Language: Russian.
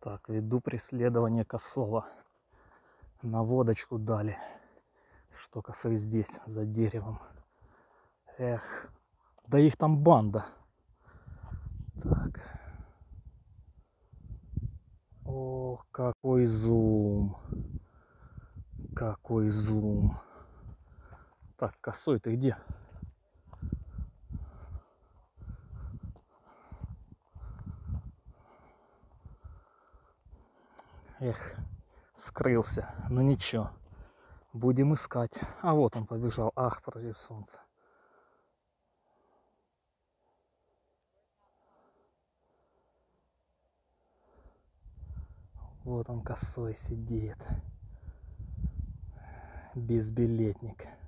Так, веду преследование косого. Наводочку дали, что косой здесь, за деревом. Эх, да их там банда. Так. Ох, какой зум. Какой зум. Так, косой ты где? Эх, скрылся. Ну ничего, будем искать. А вот он побежал. Ах, против солнца. Вот он косой сидит. Безбилетник.